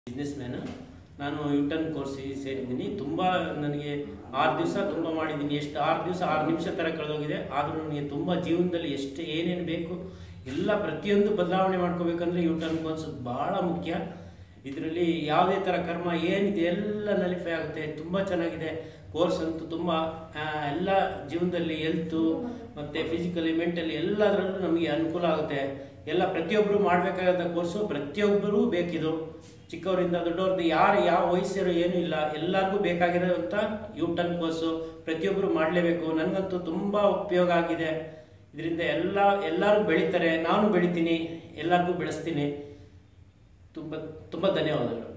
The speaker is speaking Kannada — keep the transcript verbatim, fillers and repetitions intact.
ಬಿಸ್ನೆಸ್ ಮ್ಯಾನ್ ನಾನು ಯೂಟರ್ನ್ ಕೋರ್ಸ್ ಸೇರಿದ್ದೀನಿ. ತುಂಬ ನನಗೆ ಆರು ದಿವಸ ತುಂಬ ಮಾಡಿದ್ದೀನಿ. ಎಷ್ಟು ಆರು ದಿವಸ ಆರು ನಿಮಿಷ ಥರ ಕಳೆದೋಗಿದೆ. ಆದರೂ ನನಗೆ ತುಂಬ ಜೀವನದಲ್ಲಿ ಎಷ್ಟು ಏನೇನು ಬೇಕು ಎಲ್ಲ ಪ್ರತಿಯೊಂದು ಬದಲಾವಣೆ ಮಾಡ್ಕೋಬೇಕಂದ್ರೆ ಯೂಟರ್ನ್ ಕೋರ್ಸ್ ಭಾಳ ಮುಖ್ಯ. ಇದರಲ್ಲಿ ಯಾವುದೇ ಥರ ಕರ್ಮ ಏನಿದೆ ಎಲ್ಲ ನಲಿಫೈ ಆಗುತ್ತೆ. ತುಂಬ ಚೆನ್ನಾಗಿದೆ ಕೋರ್ಸ್ ಅಂತೂ. ತುಂಬ ಎಲ್ಲ ಜೀವನದಲ್ಲಿ ಹೆಲ್ತು ಮತ್ತು ಫಿಸಿಕಲಿ ಮೆಂಟಲಿ ಎಲ್ಲದರಲ್ಲೂ ನಮಗೆ ಅನುಕೂಲ ಆಗುತ್ತೆ. ಎಲ್ಲ ಪ್ರತಿಯೊಬ್ಬರು ಮಾಡಬೇಕಾದ ಕೋರ್ಸು, ಪ್ರತಿಯೊಬ್ಬರೂ ಬೇಕಿದು. ಚಿಕ್ಕವರಿಂದ ದೊಡ್ಡವ್ರದ್ದು ಯಾರು ಯಾವ ವಯಸ್ಸರು ಏನೂ ಇಲ್ಲ, ಎಲ್ಲರಿಗೂ ಬೇಕಾಗಿರೋಂಥ ಯೂಟರ್ನ್ ಕೋರ್ಸು ಪ್ರತಿಯೊಬ್ಬರು ಮಾಡಲೇಬೇಕು. ನನಗಂತೂ ತುಂಬ ಉಪಯೋಗ ಆಗಿದೆ. ಇದರಿಂದ ಎಲ್ಲ ಎಲ್ಲರೂ ಬೆಳೀತಾರೆ, ನಾನು ಬೆಳಿತೀನಿ, ಎಲ್ಲರಿಗೂ ಬೆಳೆಸ್ತೀನಿ. ತುಂಬ ತುಂಬ ಧನ್ಯವಾದಗಳು.